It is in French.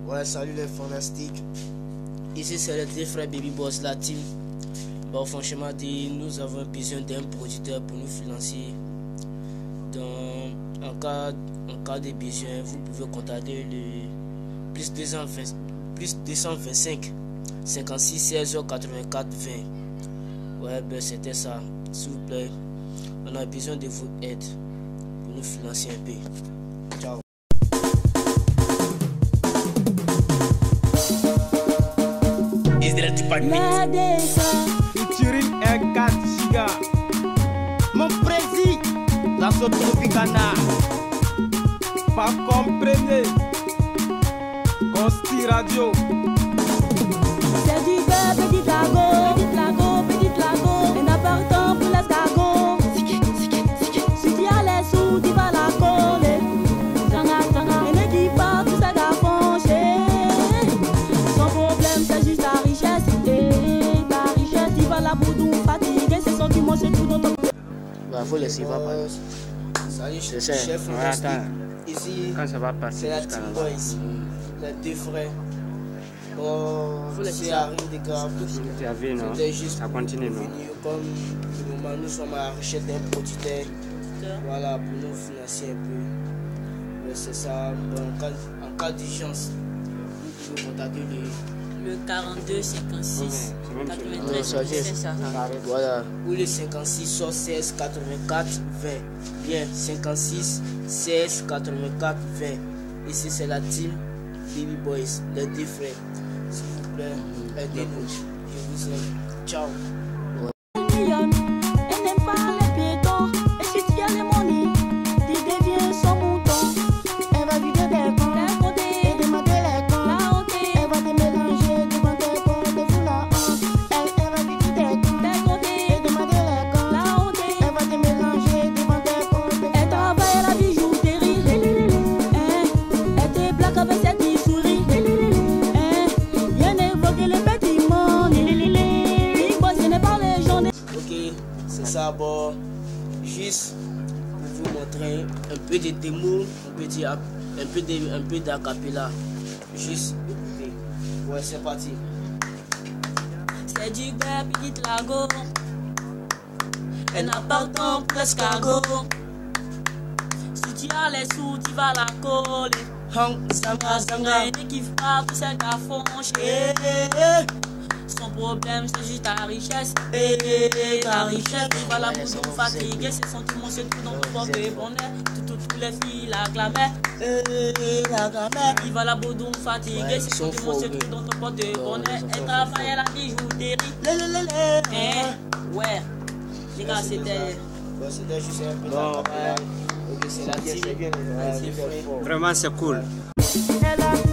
Ouais, salut les fantastiques. Ici c'est les deux frères Baby Boss, la team. Bon, franchement dit, nous avons besoin d'un producteur pour nous financer. En cas de besoin, vous pouvez contacter le plus 225 56 16 84 20. Ouais, ben c'était ça. S'il vous plaît, on a besoin de votre aide pour nous financer un peu. Ciao. Featuring Eka Chiga. Mon président, la Sotropicana. Pas comprenez. Consti Radio. C'est du beurre, petit lago, un appartement pour l'escargot. Si tu as les sous, tu vas la coller. Et ne dis pas tout ça gars fonché. Son problème c'est juste ta richesse. Et ta richesse, tu vas la boudou fatiguer. Ces sentiments, c'est tout dans ton... Bah, faut laisser, va pas. Salut, chef. Ici, quand ça va passer, c'est la team boys, les deux frères. Bon, c'est rien de grave. C'était juste ça continue, non? Comme le moment nous sommes à la recherche d'un producteur, voilà, pour nous financer un peu. C'est ça. Bon, en cas d'urgence, vous pouvez contacter le 42 56 93, c'est ça. Voilà, ou le 56 16 84 20. Bien, 56 16 84 20. Ici c'est la team Baby Boys, les deux frères. S'il vous plaît, aidez-nous. Je vous aime. Ciao. Elle n'aime pas les piétons. Et si tu as les monnaies, tu deviens son mouton. Elle va vider des comptes et demander les comptes. Elle va te mélanger devant tes comptes de foula. Elle va vider des comptes et demander les comptes. Elle va te mélanger devant tes comptes. Elle travaille à la bijouterie. Elle te plaque avec cette souris. Viens évoquer les petits mondes. Big Boss, ce n'est pas les gens. Ok, c'est ça. Bon, juste pour vous montrer un peu de démo, un peu d'acapella. Juste écoutez. Ouais, c'est parti. C'est du beurre, petit lago. Un appartement pour l'escargot. Si tu as les sous, tu vas la coller. Zanga. Elle ne kiffe pas tous ces gars fonchés. Son problème c'est juste ta richesse. Et ta richesse, tu vas la boudou fatiguer. Ses sentiments c'est tout dans ton porte-bonheur. Toutes les filles l'acclamaient. Il va la boudou fatiguer. Ses sentiments c'est tout dans ton porte-bonheur. Elle travaille à la bijouterie. Ouais, les gars, c'était... C'était juste un peu d'acapella. Ok, c'est la team. Vraiment c'est cool.